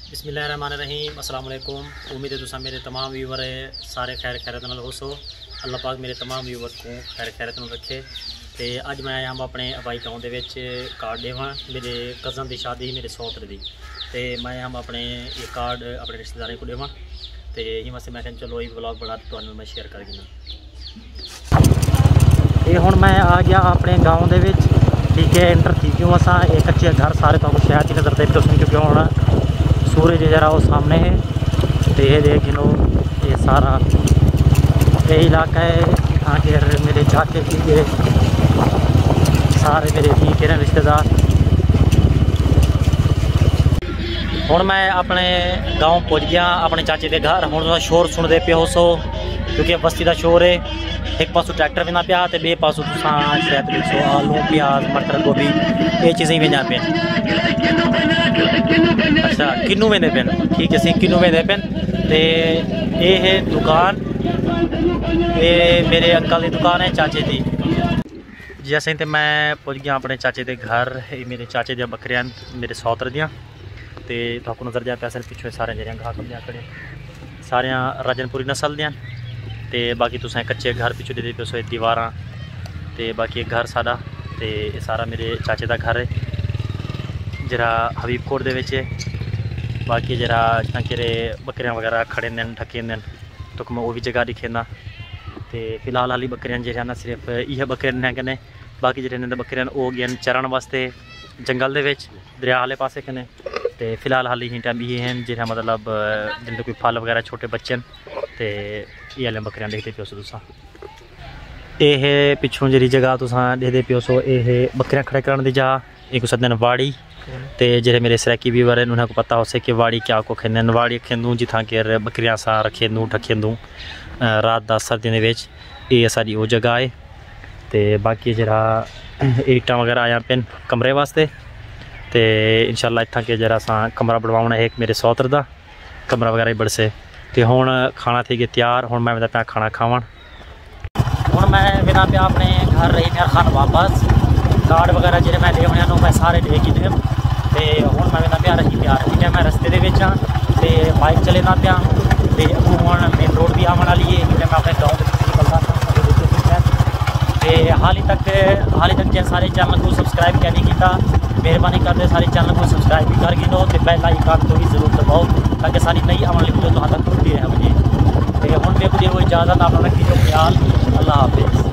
बिस्मिल्लाहिर्रहमानिर्रहीम अस्सलाम वालेकुम। उम्मीद है तुम मेरे तमाम व्यूवर सारे खैरत नाल होसो। अल्लाह पाक मेरे तमाम व्यूवर को खैरत नाल रखे। तो अज मैं हम अपने अबाई गाँव के कार्ड देवा मेरे कज़न की शादी मेरे सौतर की। तो मैं हम अपने ये कार्ड अपने रिश्तेदारों को देवा। तो यही वास्ते मैं चलो ये व्लॉग बड़ा तो मैं शेयर कर देना। ये हुण मैं आ गया अपने गाँव के, ठीक है। इंटर थी क्यों असा एक कच्चे घर सारे तो शहर की नज़र देते उसमें क्योंकि होना सूरज जरा वो सामने है। तो ये देख लो ये सारा ये इलाका है। यहाँ के मेरे चाचे के सारे मेरे ठीक है रिश्तेदार। हुण मैं अपने गाँव पहुँच गया अपने चाचे के घर। हुण शोर सुनते पे हो सो क्योंकि बस्ती का शोर है। एक पासों ट्रैक्टर वेंदा पिया तो बे पासों शायद ॾिसो आलू प्याज मटर गोभी ये चीज़ें वेंदा पिन। अच्छा किन्नू वेंदे पिन, ठीक है। किन्नू वेंदे पिन। तो ये है दुकान, ये मेरे अंकल की दुकान है चाचे की। जैसे तो मैं पहुँच गया अपने चाचे के घर। ये मेरे चाचे दी बकरियां मेरे सौतर दियाँ। तो आपको नज़र जाए पैसे पिछले सारे जेह्ड़ियां घाह कब्जा खड़े सारियां राजनपुरी नस्ल दियां। तो बाकी तुसें कच्चे घर पिछू दे पे सो दीवार। तो बाकी घर साड़ा तो ये सारा मेरे चाचे का घर है जरा हबीब कोट दे। बाकी जरा कि बकरियां वगैरह खड़े न ढके न तो मैं वो भी जगह दिखेंदा। तो फिलहाल हाली बकरियां जो ना सिर्फ इह बकरियां कन्नै, बाकी जो बकरियां वो गए चरण वास्ते जंगल दे दरिया आले पासे कन्नै। तो फिलहाल हाली ही टाइम ये हैं जो मतलब जिंदे कोई फल वगैरह छोटे बच्चे न। तो ये आलियां बकरियां देखते पे तुसा। ये पिछों जी जगह तुसा देखते पे सो ये बकरियां खड़े करने की जगह एक सदन वाड़ी। तो जे मेरे सराकी व्यूवर हैं उन्हें पता हो कि वाड़ी क्या को खेन वाड़ी खेदूँ जिथा के बकरियां सा रखेंदू ढकेंदू रात का सर्दियों के ये सारी वो जगह है। तो बाकी जरा ईटा वगैरह आया पेन कमरे वास्ते। तो इंशाल्लाह इतना के जरा सा कमरा बनवाना है एक मेरे सौतर का कमरा वगैरह बड़ से। तो हुण खाना थी गया तैयार। हुण मैं पे खाना खावन। हुण मैं बिना पे अपने घर रही मेरा खान वापस कार्ड वगैरह जो मैं देने मैं सारे दे की दे। तो हुण मैं बिना प्यार रही प्यार मैं रस्ते हाँ। तो बाइक चले ना पाया तो अगू हुण मेन रोड भी आने वाली है। मैं अपने गाँव निकलता। तो हाली तक जो सारे चैनल को सबसक्राइब क्या नहीं किया मेहरबानी करते सारे चैनल को सबसक्राइब भी कर गिनो। तो बेल आइकन को भी जरूर दबाओ ताकि सारी नई आने वाली वीडियो तुहां तक पहुंचती रहे मुझे। तो हुण मेरे को इजाज़त, अपना रखिए ख्याल। अल्लाह हाफिज़।